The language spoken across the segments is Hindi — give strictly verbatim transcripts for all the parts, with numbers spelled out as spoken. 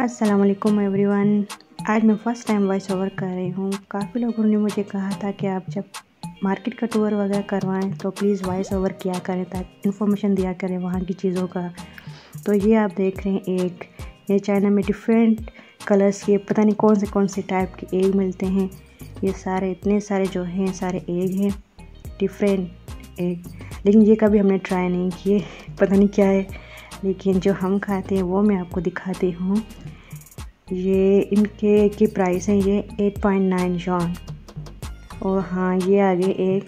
अस्सलाम वालेकुम एवरीवन। आज मैं फ़र्स्ट टाइम वॉइस ओवर कर रही हूँ। काफ़ी लोगों ने मुझे कहा था कि आप जब मार्केट का टूर वगैरह करवाएं तो प्लीज़ वॉइस ओवर किया करें, ताकि इन्फॉर्मेशन दिया करें वहाँ की चीज़ों का। तो ये आप देख रहे हैं एग, ये चाइना में डिफरेंट कलर्स के पता नहीं कौन से कौन से टाइप के एग मिलते हैं। ये सारे इतने सारे जो हैं सारे एग हैं, डिफरेंट एग, लेकिन ये कभी हमने ट्राई नहीं किए, पता नहीं क्या है। लेकिन जो हम खाते हैं वो मैं आपको दिखाती हूँ। ये इनके की प्राइस है ये एट पॉइंट नाइन यॉन। और हाँ ये आ गए एग,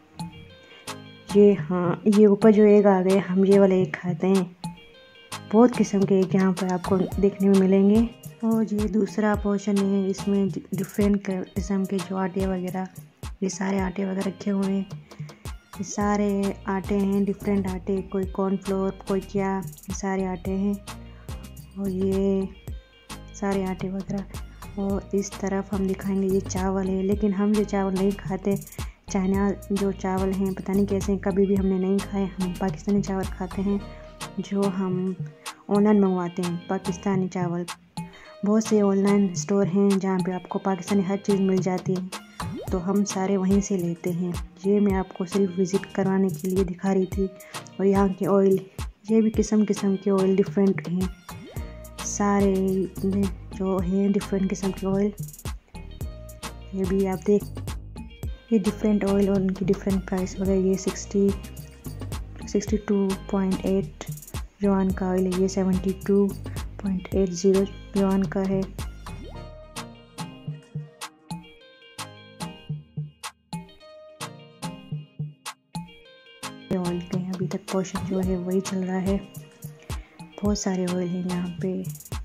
ये हाँ ये ऊपर जो एग आ गए, हम ये वाले एग खाते हैं। बहुत किस्म के एग यहाँ पर आपको देखने में मिलेंगे। और ये दूसरा पोर्शन है, इसमें डिफरेंट किस्म के जो आटे वगैरह, ये सारे आटे वगैरह रखे हुए हैं। ये सारे आटे हैं, डिफरेंट आटे, कोई कॉर्नफ्लोर कोई क्या, ये सारे आटे हैं। और ये सारे आटे वगैरह। और इस तरफ हम दिखाएंगे ये चावल है, लेकिन हम ये चावल नहीं खाते। चाइना जो चावल हैं पता नहीं कैसे, कभी भी हमने नहीं खाए। हम पाकिस्तानी चावल खाते हैं जो हम ऑनलाइन मंगवाते हैं, पाकिस्तानी चावल। बहुत से ऑनलाइन स्टोर हैं जहाँ पे आपको पाकिस्तानी हर चीज़ मिल जाती है, तो हम सारे वहीं से लेते हैं। ये मैं आपको सिर्फ विज़िट करवाने के लिए दिखा रही थी। और यहाँ के ऑयल, ये भी किस्म किस्म के ऑयल डिफरेंट हैं, सारे जो हैं डिफरेंट किस्म के ऑयल। ये भी आप देख, ये डिफरेंट ऑयल और उनकी डिफरेंट प्राइस वगैरह। ये sixty sixty two point eight yuan का ऑयल है, ये seventy two point eight zero yuan का है। ऑयल के अभी तक पोर्शन जो है वही चल रहा है। बहुत सारे ऑयल हैं यहाँ पे।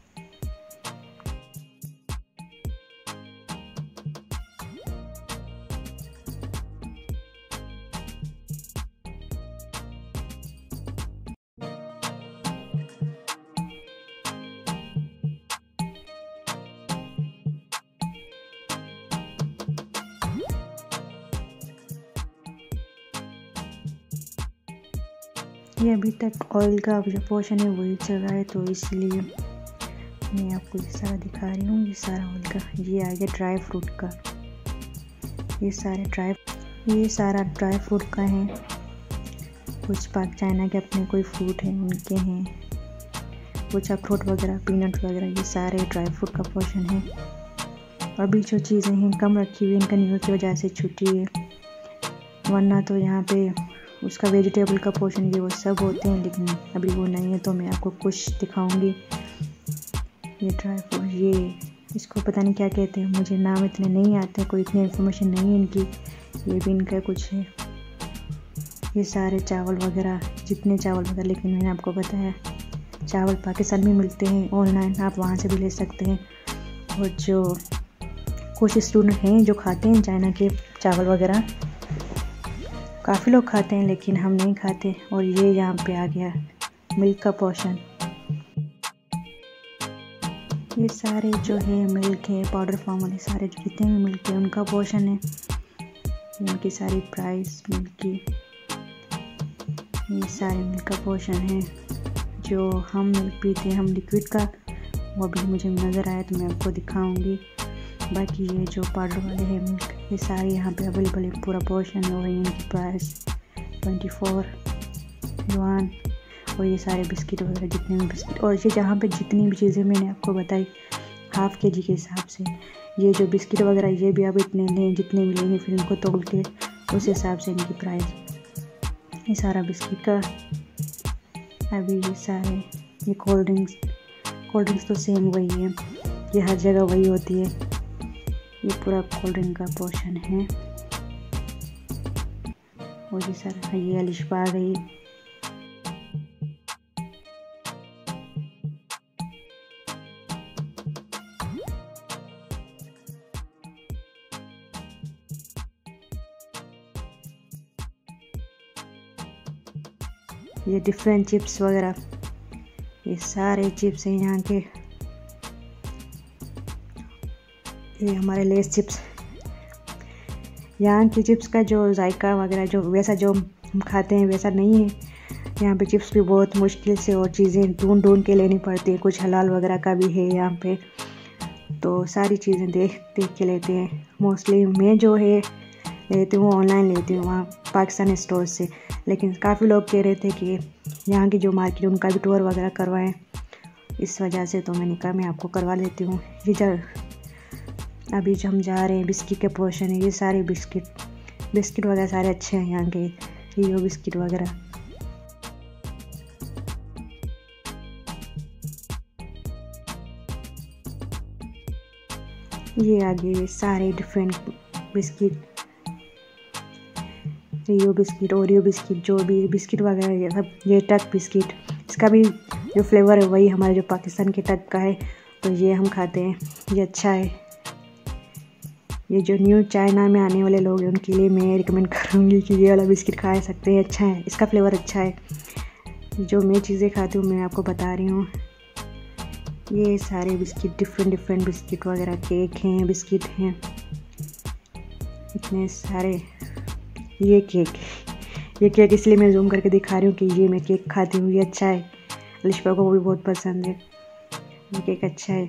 ये अभी तक ऑयल का जो पोर्शन है वही चल रहा है, तो इसलिए मैं आपको ये सारा दिखा रही हूँ। ये सारा ऑयल का, ये आ गया ड्राई फ्रूट का। ये सारे ड्राई ये सारा ड्राई फ्रूट का है। कुछ पाक चाइना के अपने कोई फ्रूट हैं उनके हैं, कुछ अखरोट वगैरह, पीनट वगैरह, ये सारे ड्राई फ्रूट का पोर्शन है। अभी जो चीज़ें हैं कम रखी हुई, इनका न्यू की वजह से छुट्टी है, वरना तो यहाँ पे उसका वेजिटेबल का पोर्शन ये वो सब होते हैं, लेकिन अभी वो नहीं है। तो मैं आपको कुछ दिखाऊंगी। ये ड्राई फ्रूट, ये इसको पता नहीं क्या कहते हैं, मुझे नाम इतने नहीं आते, कोई इतनी इन्फॉर्मेशन नहीं है इनकी। ये भी इनका कुछ है। ये सारे चावल वगैरह, जितने चावल वगैरह, लेकिन मैंने आपको बताया चावल पाकिस्तान में मिलते हैं ऑनलाइन, आप वहाँ से भी ले सकते हैं। और जो कुछ स्टूडेंट हैं जो खाते हैं चाइना के चावल वगैरह, काफ़ी लोग खाते हैं लेकिन हम नहीं खाते। और ये यहाँ पे आ गया मिल्क का पोर्शन। ये सारे जो है मिल्क है, पाउडर फॉर्म वाले सारे जो जितने भी मिल्क है उनका पोर्शन है। इनकी सारी प्राइस मिल्क की, ये सारे मिल्क का पोर्शन है। जो हम मिल्क पीते हैं हम लिक्विड का, वो भी मुझे नज़र आया तो मैं आपको दिखाऊंगी। बाकी ये जो पाउडर वाले हैं मिल्क, ये सारे यहाँ पे अवेलेबल है, पूरा पोर्शन है। और इनकी प्राइस ट्वेंटी फोर युआन। और ये सारे बिस्किट वगैरह, जितने भी बिस्किट, और ये जहाँ पे जितनी भी चीज़ें मैंने आपको बताई हाफ़ के जी के हिसाब से, ये जो बिस्किट वगैरह ये भी आप इतने लें जितने भी लेंगे, फिर इनको तोल के उस हिसाब से इनकी प्राइस। ये सारा बिस्किट का। अभी ये सारे ये कोल्ड ड्रिंक्स, कोल्ड ड्रिंक्स तो सेम वही है, ये हर जगह वही होती है। ये पूरा कोल्ड ड्रिंक का पोर्शन है। और ये सारा, ये अलिशबा आ गई। ये डिफरेंट चिप्स वगैरह, ये सारे चिप्स हैं यहाँ के। ये हमारे लेस चिप्स, यहाँ की चिप्स का जो जायका वगैरह जो वैसा जो हम खाते हैं वैसा नहीं है। यहाँ पे चिप्स भी बहुत मुश्किल से और चीज़ें ढूंढ ढूंढ के लेनी पड़ती हैं, कुछ हलाल वगैरह का भी है यहाँ पे, तो सारी चीज़ें देख देख के लेते हैं। मोस्टली मैं जो है लेती हूँ ऑनलाइन लेती हूँ वहाँ पाकिस्तानी स्टोर से, लेकिन काफ़ी लोग कह रहे थे कि यहाँ की जो मार्केट उनका भी टूर वगैरह करवाएं, इस वजह से तो मैंने कहा मैं आपको करवा लेती हूँ। ये जब अभी जो हम जा रहे हैं बिस्किट के पोर्शन है, ये सारे बिस्किट बिस्किट वगैरह सारे अच्छे हैं यहाँ के, रियो बिस्किट वगैरह। ये आगे सारे different biscuit, Rio biscuit, Oreo biscuit, जो भी बिस्किट वगैरह ये सब। ये टक बिस्किट, इसका भी जो फ्लेवर है वही हमारे जो पाकिस्तान के टक का है, तो ये हम खाते हैं, ये अच्छा है। ये जो न्यू चाइना में आने वाले लोग हैं उनके लिए मैं रिकमेंड करूँगी कि ये वाला बिस्किट खा सकते हैं, अच्छा है, इसका फ्लेवर अच्छा है। जो मैं चीज़ें खाती हूँ मैं आपको बता रही हूँ। ये सारे बिस्किट डिफरेंट डिफरेंट बिस्किट वगैरह, केक हैं, बिस्किट हैं, इतने सारे। ये केक ये केक इसलिए मैं जूम करके दिखा रही हूँ कि ये मैं केक खाती हूँ, ये अच्छा है, लिशपा को वो भी बहुत पसंद है, ये केक अच्छा है।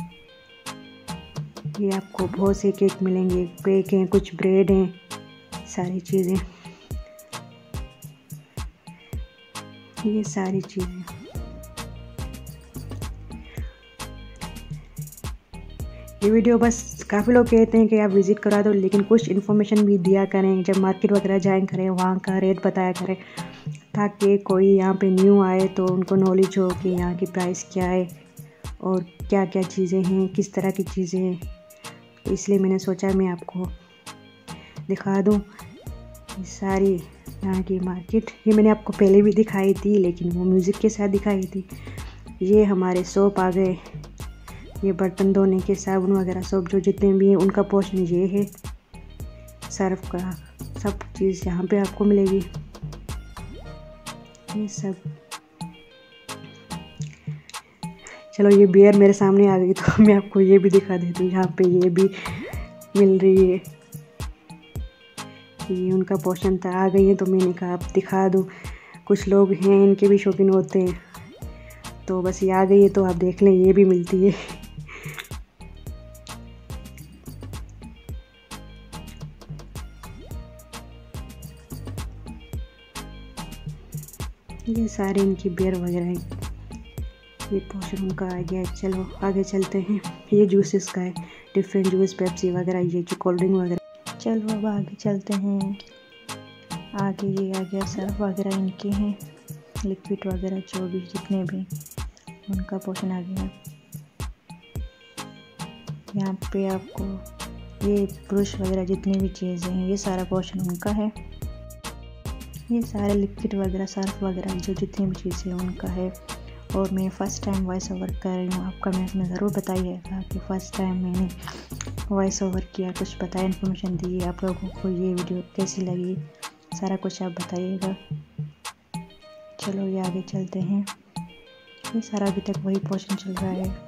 ये आपको बहुत से केक मिलेंगे, केक हैं, कुछ ब्रेड हैं, सारी चीज़ें, ये सारी चीज़ें। ये वीडियो बस काफ़ी लोग कहते हैं कि आप विज़िट करा दो, लेकिन कुछ इन्फॉर्मेशन भी दिया करें, जब मार्केट वगैरह जाएं करें वहाँ का रेट बताया करें, ताकि कोई यहाँ पे न्यू आए तो उनको नॉलेज हो कि यहाँ की प्राइस क्या है और क्या क्या चीज़ें हैं, किस तरह की चीज़ें हैं। तो इसलिए मैंने सोचा मैं आपको दिखा दूँ ये सारी यहाँ की मार्केट। ये मैंने आपको पहले भी दिखाई थी, लेकिन वो म्यूज़िक के साथ दिखाई थी। ये हमारे सोप आ गए, ये बर्तन धोने के साबुन वगैरह सोप जो जितने भी हैं उनका पोर्शन ये है, सर्फ का सब चीज़ यहाँ पे आपको मिलेगी, ये सब। चलो ये बियर मेरे सामने आ गई तो मैं आपको ये भी दिखा देती हूँ, यहाँ पे ये भी मिल रही है, ये उनका पोर्शन था, आ गई है तो मैंने कहा आप दिखा दूँ। कुछ लोग हैं इनके भी शौकीन होते हैं, तो बस ये आ गई है तो आप देख लें, ये भी मिलती है। ये सारे इनकी बियर वगैरह है, ये पोर्शन उनका आ गया। चलो आगे चलते हैं। ये जूसेस का है, डिफरेंट जूस, पेप्सी वगैरह, ये जो कोल्ड ड्रिंक वगैरह। चलो अब आगे चलते हैं। आगे ये आ गया सर्फ वगैरह इनके हैं, लिक्विड वगैरह जो भी जितने भी उनका पोर्शन आ गया। यहाँ पे आपको ये ब्रश वगैरह जितनी भी चीज़ें हैं ये सारा पोर्शन उनका है। ये सारे लिक्विड वगैरह, सर्फ वगैरह जो जितनी भी चीज़ें उनका है। और मैं फ़र्स्ट टाइम वॉइस ओवर कर रही हूँ, आप कमेंट्स में ज़रूर बताइएगा कि फ़र्स्ट टाइम मैंने वॉइस ओवर किया, कुछ बताया, इन्फॉर्मेशन दी, आप लोगों को ये वीडियो कैसी लगी, सारा कुछ आप बताइएगा। चलो ये आगे चलते हैं। ये सारा अभी तक वही पोर्शन चल रहा है।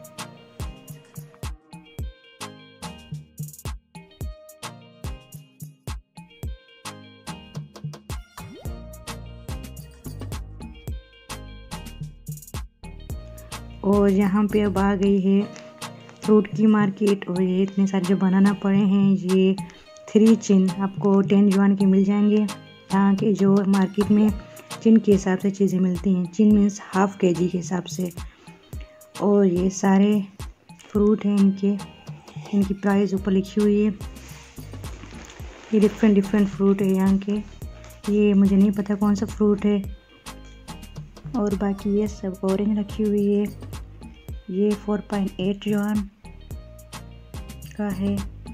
और यहाँ पे अब आ गई है फ्रूट की मार्केट। और ये इतने सारे जो बनाना पड़े हैं, ये थ्री चिन आपको टेन युआन के मिल जाएंगे। यहाँ के जो मार्केट में चिन के हिसाब से चीज़ें मिलती हैं, चिन मीन्स हाफ के जी के हिसाब से। और ये सारे फ्रूट हैं, इनके इनकी प्राइस ऊपर लिखी हुई है। ये डिफरेंट डिफरेंट फ्रूट है यहाँ के, ये मुझे नहीं पता कौन सा फ्रूट है। और बाकी ये सब ऑरेंज रखी हुई है, ये फोर पॉइंट एट युआन का है।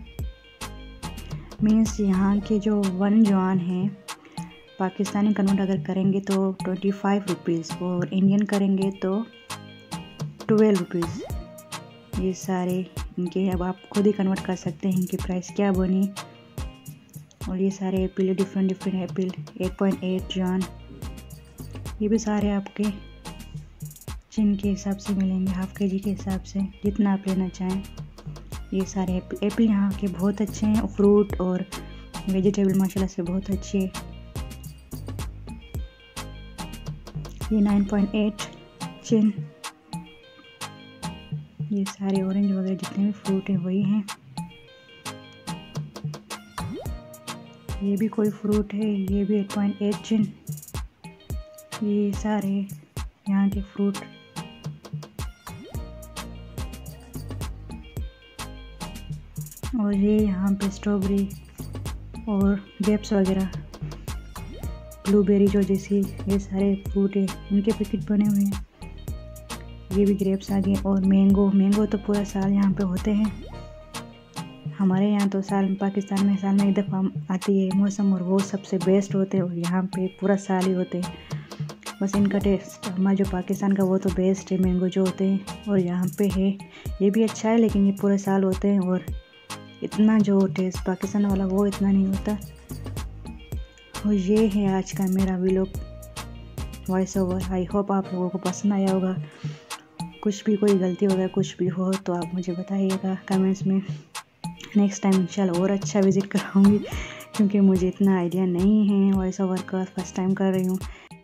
मीन्स यहाँ के जो वन युआन है पाकिस्तानी कन्वर्ट अगर करेंगे तो ट्वेंटी फाइव रुपीज़, और इंडियन करेंगे तो ट्वेल्व रुपीज़। ये सारे इनके, अब आप खुद ही कन्वर्ट कर सकते हैं इनकी प्राइस क्या बनी। और ये सारे apple, different different apple, eight point eight yuan. ये भी सारे आपके चिन के हिसाब से मिलेंगे, हाफ के जी के हिसाब से, जितना आप लेना चाहें। ये सारे एप्पल एप्पल यहाँ के बहुत अच्छे हैं, फ्रूट और वेजिटेबल माशाल्लाह से बहुत अच्छे। ये नाइन पॉइंट एट चिन, ये सारे ऑरेंज वगैरह जितने भी फ्रूट हैं वही हैं। ये भी कोई फ्रूट है, ये भी एट पॉइंट एट चिन। ये सारे यहाँ के फ्रूट। और ये यहाँ पे स्ट्रॉबेरी और ग्रेप्स वगैरह, ब्लूबेरी जो जैसी, ये सारे फ्रूट है, इनके पैकेट बने हुए हैं। ये भी ग्रेप्स आ गए। और मैंगो, मैंगो तो पूरा साल यहाँ पे होते हैं। हमारे यहाँ तो साल, पाकिस्तान में साल में एक दफ़ा आती है मौसम, और वो सबसे बेस्ट होते हैं। और यहाँ पे पूरा साल ही होते हैं। बस इनका टेस्ट, हमारा जो पाकिस्तान का वो तो बेस्ट है मैंगो जो होते हैं। और यहाँ पे है, ये भी अच्छा है, लेकिन ये पूरे साल होते हैं। और इतना जो टेस्ट पाकिस्तान वाला वो इतना नहीं होता। और ये है आज का मेरा vlog voice over. I hope आप लोगों को पसंद आया होगा। कुछ भी कोई गलती वगैरह कुछ भी हो तो आप मुझे बताइएगा कमेंट्स में। नेक्स्ट टाइम इंशाल्लाह और अच्छा विज़िट कराऊंगी, क्योंकि मुझे इतना आइडिया नहीं है वॉइस ओवर का, फर्स्ट टाइम कर रही हूँ।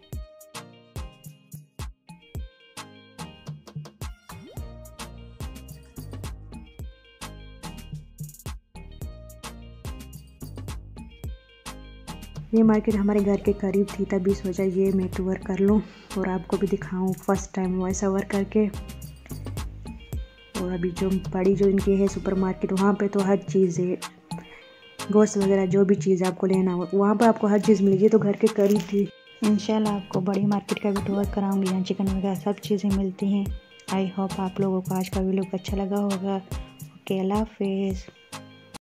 ये मार्केट हमारे घर के करीब थी, तभी सोचा ये मैं टूर कर लूँ और आपको भी दिखाऊं फर्स्ट टाइम वॉइस ओवर करके। और अभी जो बड़ी जो इनकी है सुपर मार्केट, वहाँ पे तो हर चीज़ है, गोश्त वगैरह जो भी चीज़ आपको लेना हो वहाँ पर आपको हर चीज़ मिलेगी। तो घर के करीब थी। इंशाल्लाह आपको बड़ी मार्केट का भी टूर कराऊंगी, यहाँ चिकन वगैरह सब चीज़ें मिलती हैं। आई होप आप लोगों को आज का वीडियो अच्छा लगा होगा। ओके, अल्लाह हाफिज़।